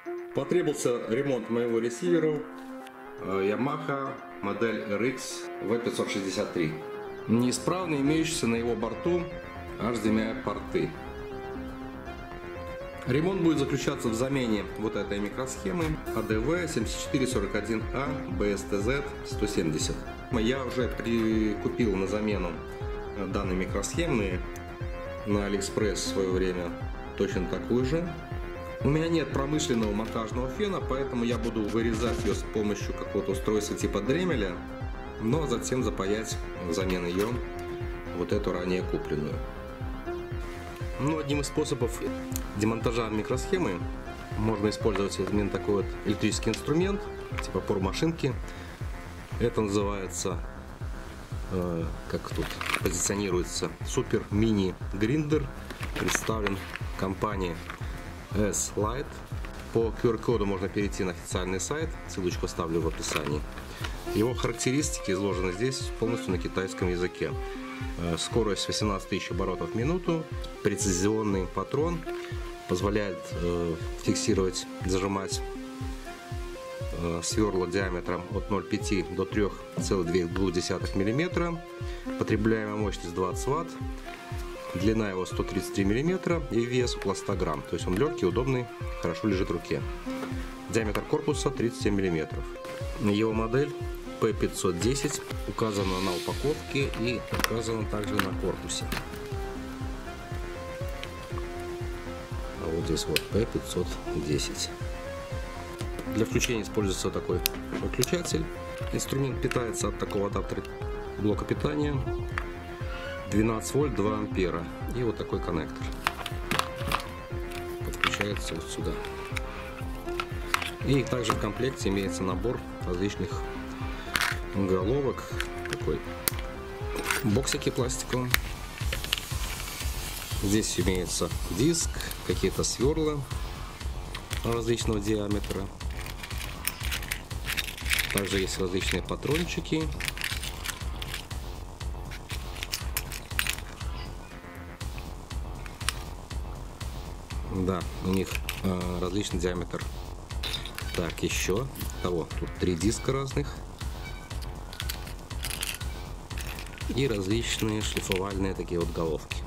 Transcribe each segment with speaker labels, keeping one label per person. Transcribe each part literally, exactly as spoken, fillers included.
Speaker 1: Потребовался ремонт моего ресивера Yamaha модель эр икс ви пятьсот шестьдесят три. Неисправно имеющиеся на его борту эйч ди эм ай порты. Ремонт будет заключаться в замене вот этой микросхемы эй ди ви семьдесят четыре сорок один а би эс ти зет сто семьдесят. Я уже прикупил на замену данной микросхемы на AliExpress в свое время точно такую же. У меня нет промышленного монтажного фена, поэтому я буду вырезать ее с помощью какого-то устройства типа Дремеля, но затем запаять взамен ее вот эту ранее купленную. Ну, одним из способов демонтажа микросхемы можно использовать именно такой вот электрический инструмент, типа пор-машинки. Это называется, э, как тут позиционируется, супер мини гриндер, представлен компанией S-Lite. По ку ар-коду можно перейти на официальный сайт, ссылочку оставлю в описании. Его характеристики изложены здесь полностью на китайском языке. Скорость восемнадцать тысяч оборотов в минуту, прецизионный патрон, позволяет э, фиксировать, зажимать э, сверла диаметром от ноль целых пять до трёх целых двух десятых миллиметра, потребляемая мощность двадцать ватт, длина его сто тридцать три миллиметра и вес около ста грамм, то есть он легкий, удобный, хорошо лежит в руке. Диаметр корпуса тридцать семь миллиметров. Его модель пэ пятьсот десять указано на упаковке и указано также на корпусе. А вот здесь вот пэ пятьсот десять. Для включения используется такой выключатель. Инструмент питается от такого адаптера блока питания. двенадцать вольт, два ампера. И вот такой коннектор. Подключается вот сюда. И также в комплекте имеется набор различных головок, такой боксики пластиковые. Здесь имеется диск, какие-то сверла различного диаметра. Также есть различные патрончики. Да, у них э, различный диаметр. Так, еще того, тут три диска разных. И различные шлифовальные такие вот головки.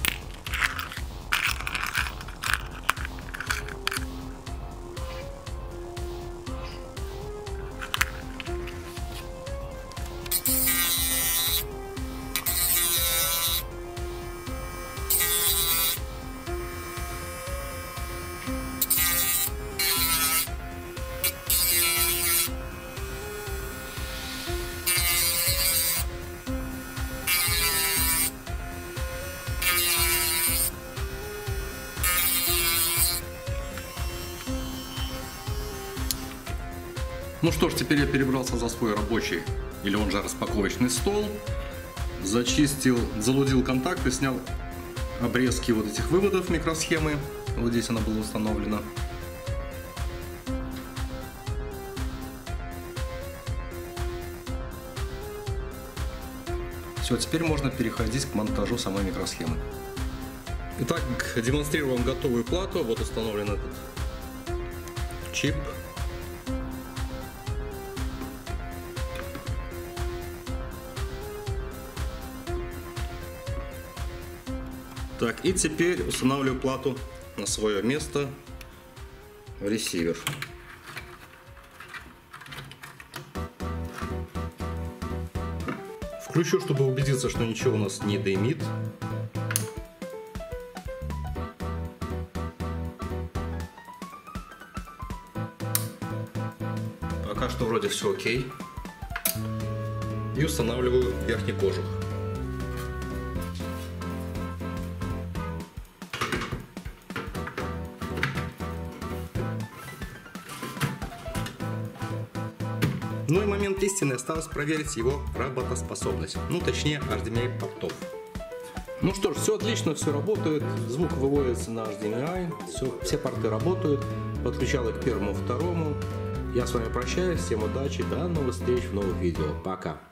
Speaker 2: Ну что ж, теперь я перебрался за свой рабочий, или он же распаковочный стол, зачистил, залудил контакты, снял обрезки вот этих выводов микросхемы, вот здесь она была установлена. Все, теперь можно переходить к монтажу самой микросхемы.
Speaker 1: Итак, демонстрирую вам готовую плату. Вот установлен этот чип. Так, и теперь устанавливаю плату на свое место в ресивер. Включу, чтобы убедиться, что ничего у нас не дымит. Пока что вроде все окей. И устанавливаю верхний кожух. Ну и момент истины, осталось проверить его работоспособность, ну точнее эйч ди эм ай портов. Ну что ж, все отлично, все работает, звук выводится на эйч ди эм ай, все, все порты работают, подключал их к первому, второму. Я с вами прощаюсь, всем удачи, до новых встреч в новых видео, пока!